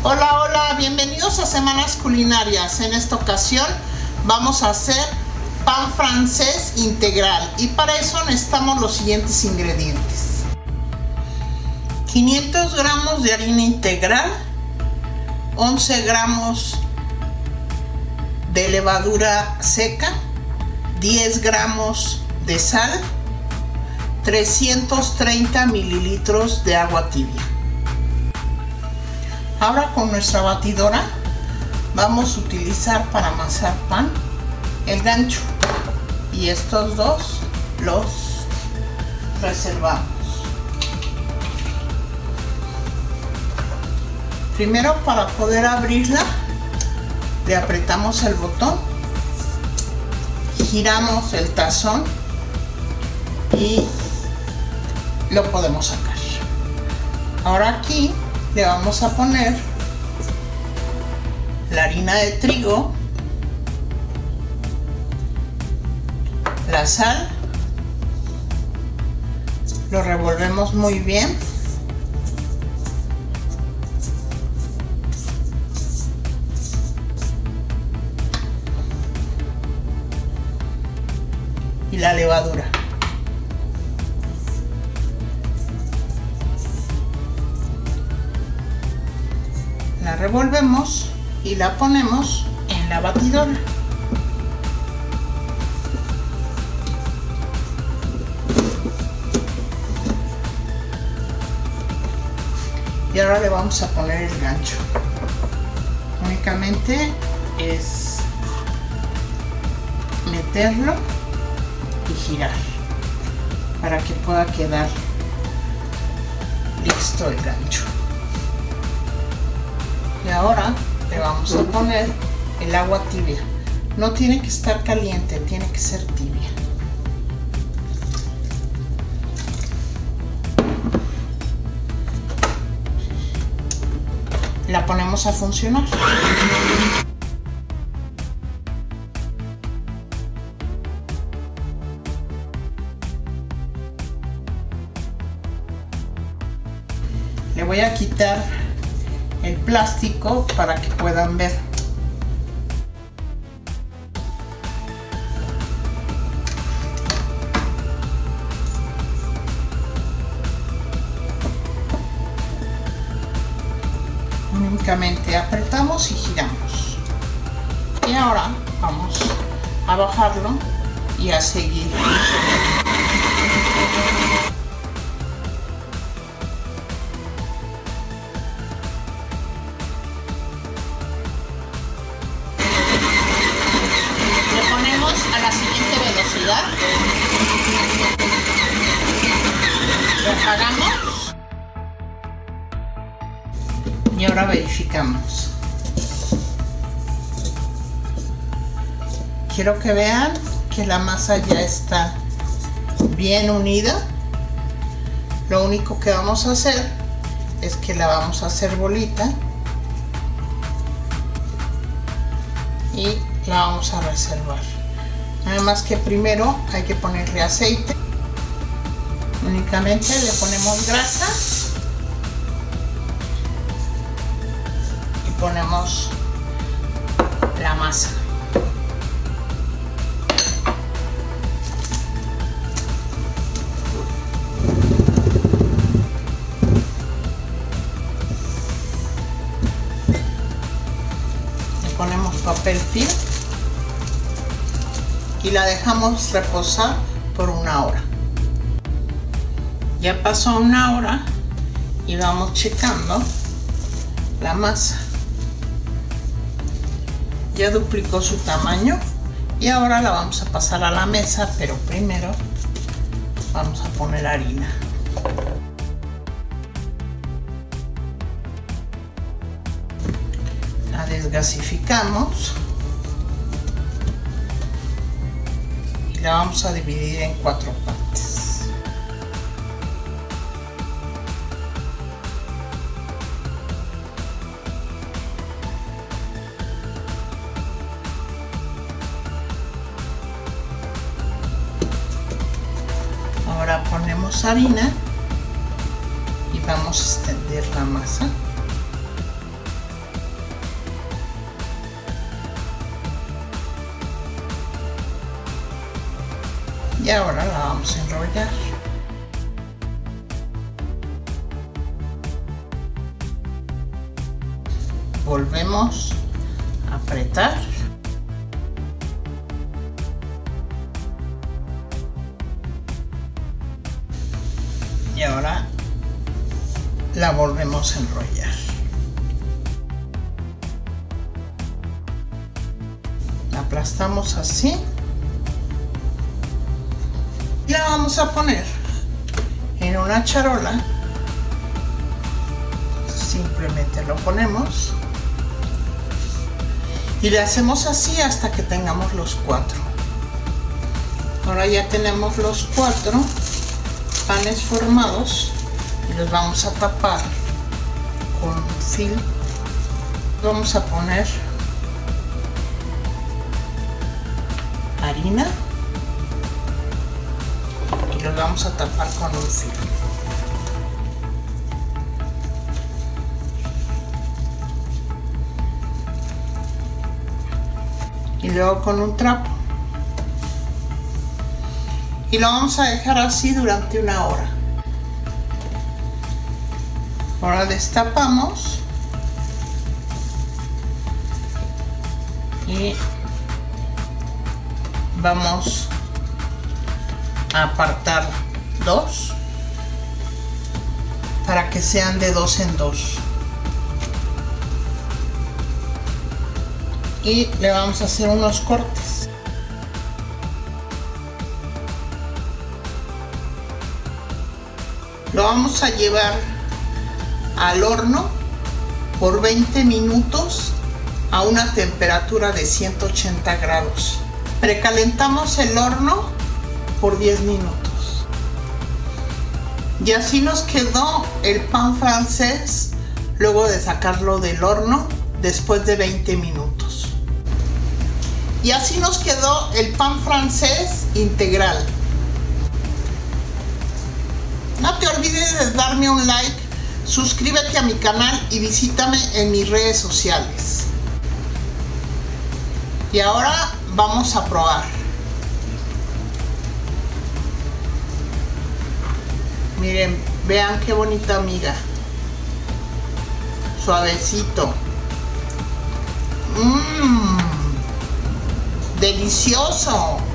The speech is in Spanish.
Hola, hola, bienvenidos a Semanas Culinarias. En esta ocasión vamos a hacer pan francés integral y para eso necesitamos los siguientes ingredientes: 500 gramos de harina integral, 11 gramos de levadura seca, 10 gramos de sal, 330 mililitros de agua tibia. Ahora con nuestra batidora vamos a utilizar para amasar pan el gancho y estos dos los reservamos. Primero, para poder abrirla, le apretamos el botón, giramos el tazón y lo podemos sacar. Ahora aquí le vamos a poner la harina de trigo, la sal, lo revolvemos muy bien y la levadura. La revolvemos y la ponemos en la batidora. Y ahora le vamos a poner el gancho. Únicamente es meterlo y girar para que pueda quedar listo el gancho. Y ahora le vamos a poner el agua tibia. No tiene que estar caliente, tiene que ser tibia. La ponemos a funcionar. Le voy a quitar el plástico para que puedan ver. Únicamente apretamos y giramos. Y ahora vamos a bajarlo y a seguir. A la siguiente velocidad, lo apagamos y ahora verificamos. Quiero que vean que la masa ya está bien unida. Lo único que vamos a hacer es que la vamos a hacer bolita y la vamos a reservar. Nada más que primero hay que ponerle aceite. Únicamente le ponemos grasa y ponemos la masa. Le ponemos papel film y la dejamos reposar por 1 hora. Ya pasó 1 hora y vamos checando la masa. Ya duplicó su tamaño y ahora la vamos a pasar a la mesa, pero primero vamos a poner harina. La desgasificamos. La vamos a dividir en 4 partes. Ahora ponemos harina y vamos a extender la masa. Y ahora la vamos a enrollar. Volvemos a apretar. Y ahora la volvemos a enrollar. La aplastamos así. Y la vamos a poner en una charola. Simplemente lo ponemos. Y le hacemos así hasta que tengamos los 4. Ahora ya tenemos los 4 panes formados y los vamos a tapar con film. Vamos a poner harina y los vamos a tapar con un film. Y luego con un trapo. Y lo vamos a dejar así durante 1 hora. Ahora destapamos. Y vamos a apartar 2 para que sean de 2 en 2. Y le vamos a hacer unos cortes. Lo vamos a llevar al horno por 20 minutos a una temperatura de 180 grados. Precalentamos el horno por 10 minutos. Y así nos quedó el pan francés luego de sacarlo del horno después de 20 minutos. Y así nos quedó el pan francés integral. No te olvides de darme un like, suscríbete a mi canal y visítame en mis redes sociales. Y ahora vamos a probar. Miren, vean qué bonita miga. Suavecito. Delicioso.